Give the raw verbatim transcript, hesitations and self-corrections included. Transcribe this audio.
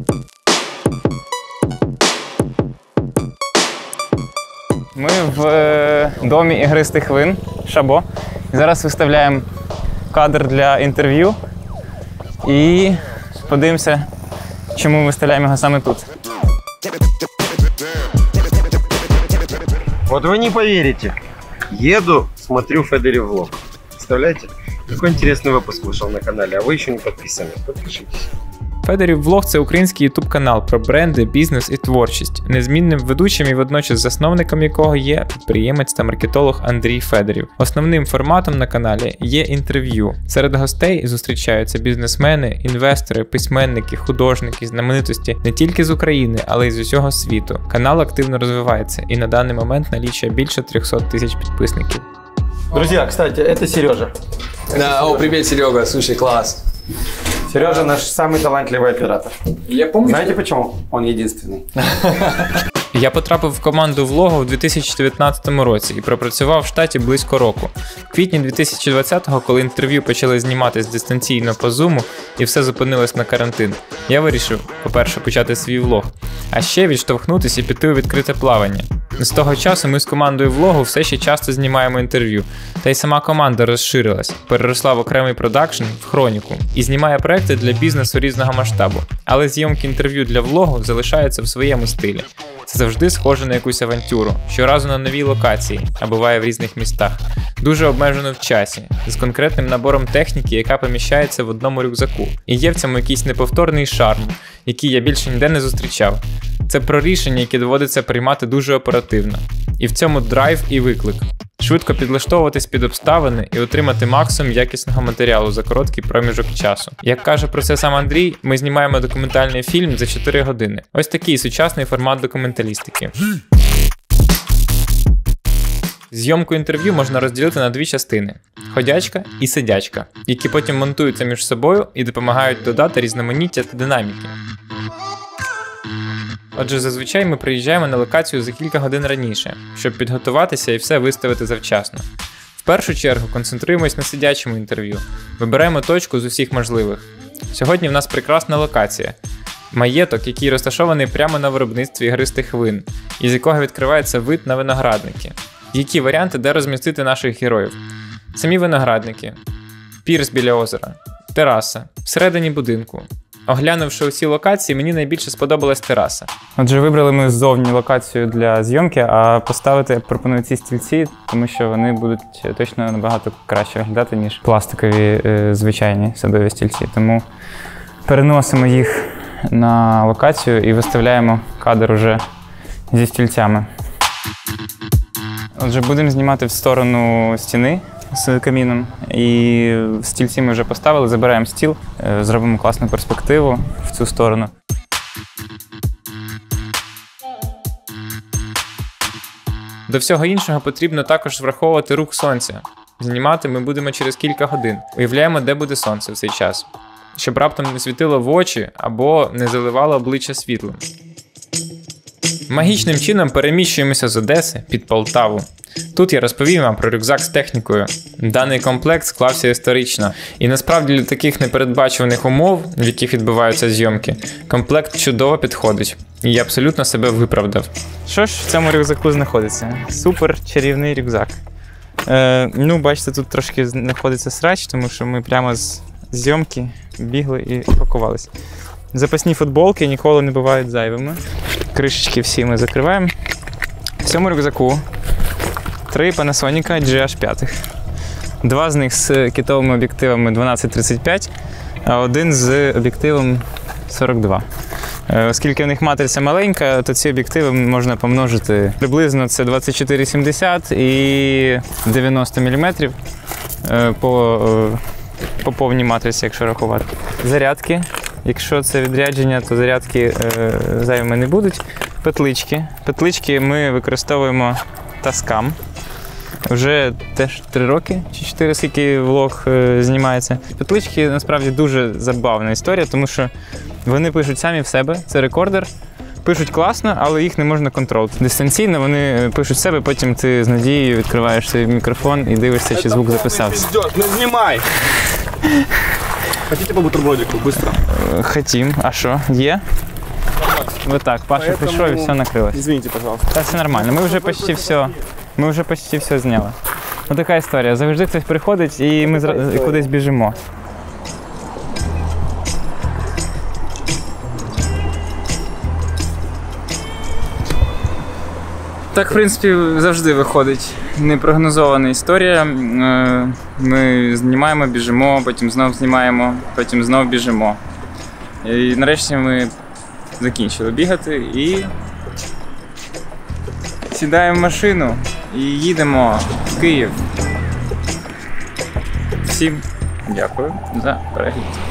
Ми в домі ігристих вин Шабо. Зараз виставляємо кадр для інтерв'ю і подивимося, чому виставляємо його саме тут. Вот вы не поверите. Еду, смотрю Федорів влог. Представляете? Какой интересный выпуск вышел на канале, а вы еще не подписаны. Подпишитесь. Федорів влог – це український ютуб-канал про бренди, бізнес і творчість, незмінним ведучим і водночас засновником якого є підприємець та маркетолог Андрій Федорів. Основним форматом на каналі є інтерв'ю. Серед гостей зустрічаються бізнесмени, інвестори, письменники, художники, знаменитості не тільки з України, але й з усього світу. Канал активно розвивається і на даний момент налічує більше триста тисяч підписників. Друзья, кстати, это Сережа. Да, о, привет, Серега, слушай, класс. Сережа наш самый талантливый оператор. Я помню. Знаете почему? Он единственный. Я потрапив в команду влогу у дві тисячі дев'ятнадцятому році і пропрацював в штаті близько року. В квітні дві тисячі двадцятого, коли інтерв'ю почали зніматись дистанційно по зуму і все зупинилось на карантин, я вирішив, по-перше, почати свій влог, а ще відштовхнутися і піти у відкрите плавання. З того часу ми з командою влогу все ще часто знімаємо інтерв'ю, та й сама команда розширилась, переросла в окремий продакшн, в хроніку, і знімає проекти для бізнесу різного масштабу. Але зйомки інтерв'ю для влогу залишаються в своєму стилі. Це завжди схоже на якусь авантюру, щоразу на новій локації, а буває в різних містах. Дуже обмежено в часі, з конкретним набором техніки, яка поміщається в одному рюкзаку. І є в цьому якийсь неповторний шарм, який я більше ніде не зустрічав. Це про рішення, які доводиться приймати дуже оперативно. І в цьому драйв і виклик. Швидко підлаштовуватись під обставини і отримати максимум якісного матеріалу за короткий проміжок часу. Як каже про це сам Андрій, ми знімаємо документальний фільм за чотири години. Ось такий сучасний формат документалістики. Зйомку інтерв'ю можна розділити на дві частини – ходячка і сидячка, які потім монтуються між собою і допомагають додати різноманіття та динаміки. Отже, зазвичай ми приїжджаємо на локацію за кілька годин раніше, щоб підготуватися і все виставити завчасно. В першу чергу концентруємось на сидячому інтерв'ю, вибираємо точку з усіх можливих. Сьогодні в нас прекрасна локація – маєток, який розташований прямо на виробництві ігристих вин, із якого відкривається вид на виноградники. Які варіанти, де розмістити наших героїв? Самі виноградники, пірс біля озера, тераса, всередині будинку. Оглянувши усі локації, мені найбільше сподобалась тераса. Отже, вибрали ми ззовні локацію для зйомки, а поставити пропоную ці стільці, тому що вони будуть точно набагато краще виглядати, ніж пластикові е, звичайні садові стільці. Тому переносимо їх на локацію і виставляємо кадр уже зі стільцями. Отже, будемо знімати в сторону стіни з каміном, і стільці ми вже поставили, забираємо стіл, зробимо класну перспективу в цю сторону. До всього іншого потрібно також враховувати рух сонця. Знімати ми будемо через кілька годин. Уявляємо, де буде сонце в цей час, щоб раптом не світило в очі або не заливало обличчя світлом. Магічним чином переміщуємося з Одеси під Полтаву. Тут я розповім вам про рюкзак з технікою. Даний комплект склався історично, і насправді для таких непередбачуваних умов, в яких відбуваються зйомки, комплект чудово підходить. І я абсолютно себе виправдав. Що ж в цьому рюкзаку знаходиться? Супер чарівний рюкзак. Е, ну, бачите, тут трошки знаходиться срач, тому що ми прямо з зйомки бігли і пакувалися. Запасні футболки ніколи не бувають зайвими. Кришечки всі ми закриваємо. В цьому рюкзаку три Panasonic джі ейч п'ять. Два з них з китовими об'єктивами дванадцять тридцять п'ять, а один з об'єктивом сорок два. Оскільки в них матриця маленька, то ці об'єктиви можна помножити. Приблизно це двадцять чотири сімдесят і дев'яносто міліметрів по, по повній матриці, якщо рахувати. Зарядки. Якщо це відрядження, то зарядки е, зайвими не будуть. Петлички. Петлички ми використовуємо Tascam. Вже теж три роки чи чотири, скільки влог е, знімається. Петлички насправді дуже забавна історія, тому що вони пишуть самі в себе. Це рекордер. Пишуть класно, але їх не можна контролити. Дистанційно вони пишуть в себе, потім ти з надією відкриваєш свій мікрофон і дивишся, чи звук записався. Не знімай! Хотите по бутербродику? Быстро. Хотім. А що? Є? Вот так. Паша Поэтому- прийшов і все накрилось. Извините, пожалуйста. Та все нормально. Ми вже почти все. Ми вже почти все зняли. Ось така історія. Завжди хтось приходить і ми зра- кудись біжимо. Так, в принципі, завжди виходить непрогнозована історія. Е, Ми знімаємо, біжимо, потім знов знімаємо, потім знов біжимо. І нарешті ми закінчили бігати і сідаємо в машину і їдемо в Київ. Всім дякую за перегляд.